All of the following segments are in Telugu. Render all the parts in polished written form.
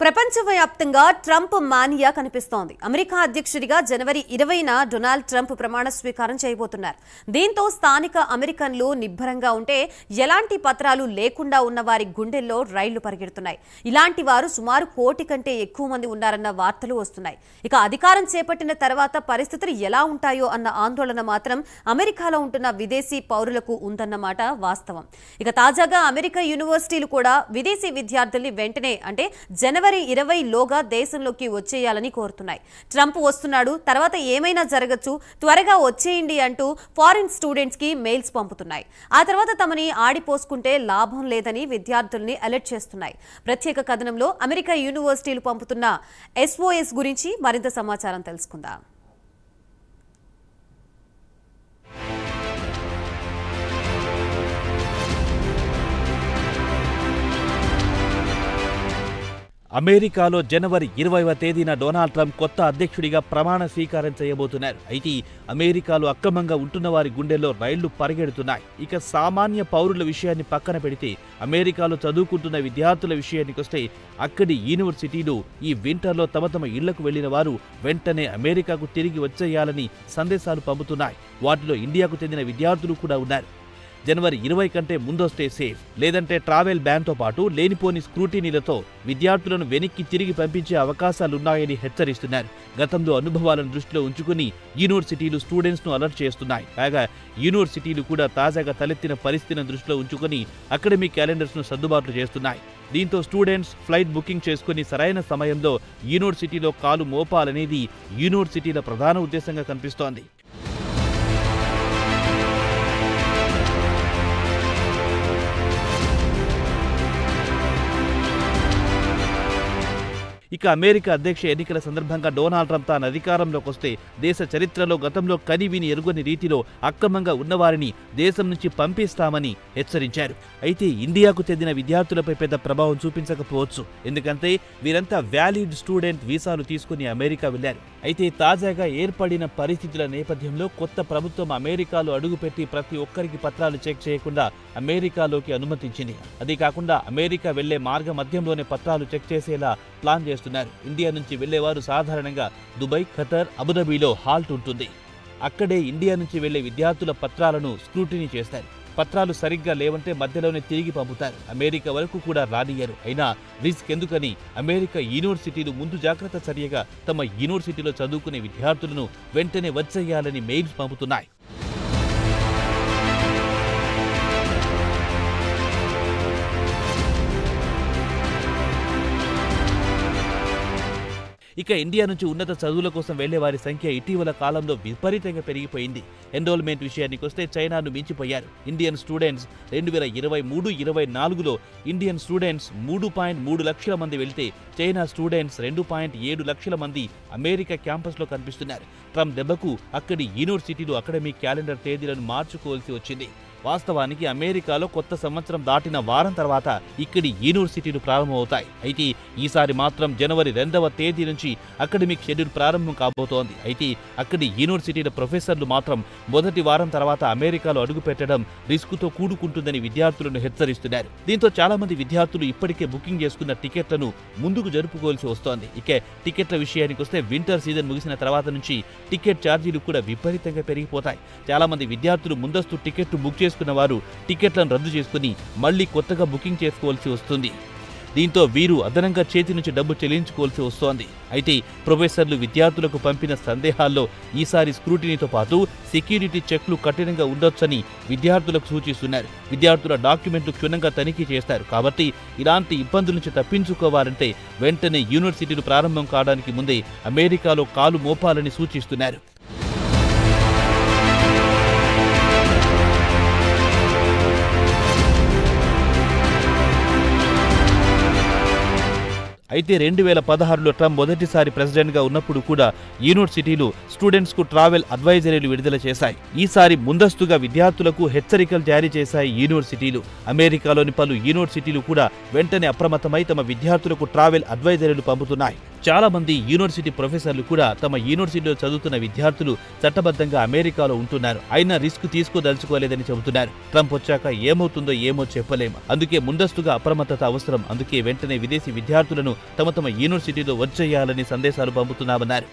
ప్రపంచవ్యాప్తంగా ట్రంప్ మానియా కనిపిస్తోంది. అమెరికా అధ్యక్షుడిగా జనవరి 20న డొనాల్డ్ ట్రంప్ ప్రమాణ స్వీకారం చేయబోతున్నారు. దీంతో స్థానిక అమెరికన్లు నిబ్బరంగా ఉంటే ఎలాంటి పత్రాలు లేకుండా ఉన్న వారి గుండెల్లో రైళ్లు పరిగెడుతున్నాయి. ఇలాంటి వారు సుమారు 1 కోటి కంటే ఎక్కువ మంది ఉన్నారన్న వార్తలు వస్తున్నాయి. ఇక అధికారం చేపట్టిన తర్వాత పరిస్థితులు ఎలా ఉంటాయో అన్న ఆందోళన మాత్రం అమెరికాలో ఉంటున్న విదేశీ పౌరులకు ఉందన్నమాట వాస్తవం. ఇక తాజాగా అమెరికా యూనివర్సిటీలు కూడా విదేశీ విద్యార్థుల్ని వెంటనే అంటే జనవరి 20లోగా దేశంలోకి వచ్చేయాలని కోరుతున్నాయి. ట్రంప్ వస్తున్నాడు, తర్వాత ఏమైనా జరగచ్చు, త్వరగా వచ్చేయండి అంటూ ఫారిన్ స్టూడెంట్స్ కి మెయిల్స్ పంపుతున్నాయి. ఆ తర్వాత తమని ఆడిపోసుకుంటే లాభం లేదని విద్యార్థుల్ని అలర్ట్ చేస్తున్నాయి. ప్రత్యేక కథనంలో అమెరికా యూనివర్సిటీలు పంపుతున్న SOS గురించి మరింత సమాచారం తెలుసుకుందాం. అమెరికాలో జనవరి 20వ తేదీన డొనాల్డ్ ట్రంప్ కొత్త అధ్యక్షుడిగా ప్రమాణ స్వీకారం చేయబోతున్నారు. అయితే అమెరికాలో అక్రమంగా ఉంటున్న వారి గుండెల్లో రైళ్లు పరిగెడుతున్నాయి. ఇక సామాన్య పౌరుల విషయాన్ని పక్కన పెడితే అమెరికాలో చదువుకుంటున్న విద్యార్థుల విషయానికొస్తే అక్కడి యూనివర్సిటీలు ఈ వింటర్లో తమ ఇళ్లకు వెళ్లిన వారు వెంటనే అమెరికాకు తిరిగి వచ్చేయాలని సందేశాలు పంపుతున్నాయి. వాటిలో ఇండియాకు చెందిన విద్యార్థులు కూడా ఉన్నారు. జనవరి 20 కంటే ముందొస్తే సేఫ్, లేదంటే ట్రావెల్ బ్యాన్తో పాటు లేనిపోని స్క్రూటీనీలతో విద్యార్థులను వెనక్కి తిరిగి పంపించే అవకాశాలున్నాయని హెచ్చరిస్తున్నారు. గతంలో అనుభవాలను దృష్టిలో ఉంచుకుని యూనివర్సిటీలు స్టూడెంట్స్ను అలర్ట్ చేస్తున్నాయి. కాగా యూనివర్సిటీలు కూడా తాజాగా తలెత్తిన పరిస్థితిని దృష్టిలో ఉంచుకుని అకాడమిక్ క్యాలెండర్స్ను సర్దుబాట్లు చేస్తున్నాయి. దీంతో స్టూడెంట్స్ ఫ్లైట్ బుకింగ్ చేసుకుని సరైన సమయంలో యూనివర్సిటీలో కాలు మోపాలనేది యూనివర్సిటీల ప్రధాన ఉద్దేశంగా కనిపిస్తోంది. ఇక అమెరికా అధ్యక్ష ఎన్నికల సందర్భంగా డొనాల్డ్ ట్రంప్ తాను అధికారంలోకి వస్తే దేశ చరిత్రలో గతంలో కనివిని ఎరుగని రీతిలో అక్రమంగా ఉన్నవారిని దేశం నుంచి పంపిస్తామని హెచ్చరించారు. అయితే ఇండియాకు చెందిన విద్యార్థులపై పెద్ద ప్రభావం చూపించకపోవచ్చు, ఎందుకంటే వీరంతా వ్యాలిడ్ స్టూడెంట్ వీసాలు తీసుకుని అమెరికా వెళ్లారు. అయితే తాజాగా ఏర్పడిన పరిస్థితుల నేపథ్యంలో కొత్త ప్రభుత్వం అమెరికాలో అడుగుపెట్టి ప్రతి ఒక్కరికి పత్రాలు చెక్ చేయకుండా అమెరికాలోకి అనుమతించింది. అదే కాకుండా అమెరికా వెళ్లే మార్గ మధ్యంలోనే పత్రాలు చెక్ చేసేలా ప్లాన్ చేస్తున్నారు. ఇండియా నుంచి వెళ్లేవారు సాధారణంగా దుబాయ్, ఖతర్, అబుదాబిలో హాల్ట్ ఉంటుంది. అక్కడే ఇండియా నుంచి వెళ్లే విద్యార్థుల పత్రాలను స్క్రూటినీ చేస్తారు. పత్రాలు సరిగ్గా లేవంటే మధ్యలోనే తిరిగి పంపుతారు. అమెరికా వరకు కూడా రానియ్యరు. అయినా రిస్క్ ఎందుకని అమెరికా యూనివర్సిటీలు ముందు జాగ్రత్త చర్యగా తమ యూనివర్సిటీలో చదువుకునే విద్యార్థులను వెంటనే వచ్చేయాలని మెయిల్స్ పంపుతున్నాయి. ఇక ఇండియా నుంచి ఉన్నత చదువుల కోసం వెళ్లే వారి సంఖ్య ఇటీవల కాలంలో విపరీతంగా పెరిగిపోయింది. ఎన్రోల్మెంట్ విషయానికొస్తే చైనాను మించిపోయారు. ఇండియన్ స్టూడెంట్స్ 2023-24లో ఇండియన్ స్టూడెంట్స్ 3.3 లక్షల మంది వెళ్తే చైనా స్టూడెంట్స్ 2.7 లక్షల మంది అమెరికా క్యాంపస్లో కనిపిస్తున్నారు. ట్రంప్ దెబ్బకు అక్కడి యూనివర్సిటీలు అకాడమిక్ క్యాలెండర్ తేదీలను మార్చుకోవాల్సి వచ్చింది. వాస్తవానికి అమెరికాలో కొత్త సంవత్సరం దాటిన వారం తర్వాత ఇక్కడి యూనివర్సిటీలు ప్రారంభమవుతాయి. అయితే ఈసారి మాత్రం జనవరి 2వ తేదీ నుంచి అకాడమిక్ షెడ్యూల్ ప్రారంభం కాబోతోంది. అయితే అక్కడి యూనివర్సిటీల ప్రొఫెసర్లు మాత్రం మొదటి వారం తర్వాత అమెరికాలో అడుగుపెట్టడం రిస్కుతో కూడుకుంటుందని విద్యార్థులను హెచ్చరిస్తున్నారు. దీంతో చాలా మంది విద్యార్థులు ఇప్పటికే బుకింగ్ చేసుకున్న టికెట్లను ముందుకు జరుపుకోవాల్సి వస్తోంది. ఇక టికెట్ల విషయానికి వస్తే వింటర్ సీజన్ ముగిసిన తర్వాత నుంచి టికెట్ ఛార్జీలు కూడా విపరీతంగా పెరిగిపోతాయి. చాలా మంది విద్యార్థులు ముందస్తు టికెట్ బుక్ చేసుకున్న వారు టికెట్లను రద్దు చేసుకుని మళ్లీ కొత్తగా బుకింగ్ చేసుకోవాల్సి వస్తుంది. దీంతో వీరు అదనంగా చేతి నుంచి డబ్బు చెల్లించుకోవాల్సి వస్తోంది. అయితే ప్రొఫెసర్లు విద్యార్థులకు పంపిన సందేహాల్లో ఈసారి స్క్రూటినీతో పాటు సెక్యూరిటీ చెక్లు కఠినంగా ఉండొచ్చని విద్యార్థులకు సూచిస్తున్నారు. విద్యార్థుల డాక్యుమెంట్లు క్షుణ్ణంగా తనిఖీ చేస్తారు. కాబట్టి ఇలాంటి ఇబ్బందుల నుంచి తప్పించుకోవాలంటే వెంటనే యూనివర్సిటీలు ప్రారంభం కావడానికి ముందే అమెరికాలో కాలు మోపాలని సూచిస్తున్నారు. అయితే 2016లో ట్రంప్ మొదటిసారి ప్రెసిడెంట్గా ఉన్నప్పుడు కూడా యూనివర్సిటీలు స్టూడెంట్స్కు ట్రావెల్ అడ్వైజరీలు విడుదల చేశాయి. ఈసారి ముందస్తుగా విద్యార్థులకు హెచ్చరికలు జారీ చేశాయి యూనివర్సిటీలు. అమెరికాలోని పలు యూనివర్సిటీలు కూడా వెంటనే అప్రమత్తమై తమ విద్యార్థులకు ట్రావెల్ అడ్వైజరీలు పంపుతున్నాయి. చాలా మంది యూనివర్సిటీ ప్రొఫెసర్లు కూడా తమ యూనివర్సిటీలో చదువుతున్న విద్యార్థులు చట్టబద్ధంగా అమెరికాలో ఉంటున్నారు, అయినా రిస్క్ తీసుకోదలుచుకోలేదని చెబుతున్నారు. ట్రంప్ వచ్చాక ఏమవుతుందో ఏమో చెప్పలేము, అందుకే ముందస్తుగా అప్రమత్తత అవసరం. అందుకే వెంటనే విదేశీ విద్యార్థులను తమ యూనివర్సిటీలో వచ్చేయాలని సందేశాలు పంపుతున్నామన్నారు.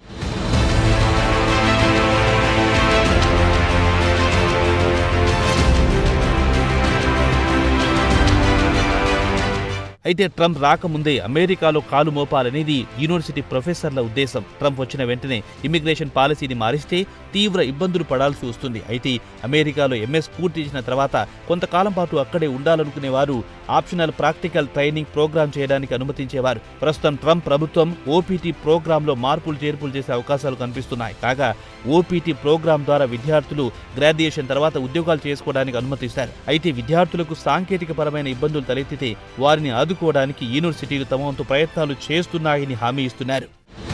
అయితే ట్రంప్ రాకముందే అమెరికాలో కాలు మోపాలనేది యూనివర్సిటీ ప్రొఫెసర్ల ఉద్దేశం. ట్రంప్ వచ్చిన వెంటనే ఇమిగ్రేషన్ పాలసీని మారిస్తే తీవ్ర ఇబ్బందులు పడాల్సి వస్తుంది. అయితే అమెరికాలో ఎంఎస్ పూర్తి చేసిన తర్వాత కొంతకాలం పాటు అక్కడే ఉండాలనుకునే వారు ఆప్షనల్ ప్రాక్టికల్ ట్రైనింగ్ ప్రోగ్రాం చేయడానికి అనుమతించేవారు. ప్రస్తుతం ట్రంప్ ప్రభుత్వం ఓపీటీ ప్రోగ్రాంలో మార్పులు చేర్పులు చేసే అవకాశాలు కనిపిస్తున్నాయి. కాగా ఓపీటీ ప్రోగ్రాం ద్వారా విద్యార్థులు గ్రాడ్యుయేషన్ తర్వాత ఉద్యోగాలు చేసుకోవడానికి అనుమతిస్తారు. అయితే విద్యార్థులకు సాంకేతిక పరమైన ఇబ్బందులు తలెత్తితే వారిని ఆదుకోవడానికి యూనివర్సిటీలు తమ వంతు ప్రయత్నాలు చేస్తున్నాయని హామీ ఇస్తున్నారు.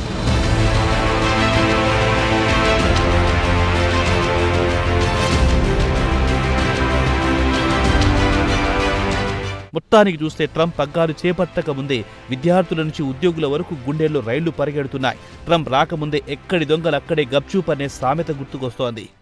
మొత్తానికి చూస్తే ట్రంప్ పగ్గాలు చేపట్టక ముందే విద్యార్థుల నుంచి ఉద్యోగుల వరకు గుండెల్లో రైళ్లు పరిగెడుతున్నాయి. ట్రంప్ రాకముందే ఎక్కడి దొంగలు అక్కడే గప్చూప్ అనే సామెత గుర్తుకొస్తోంది.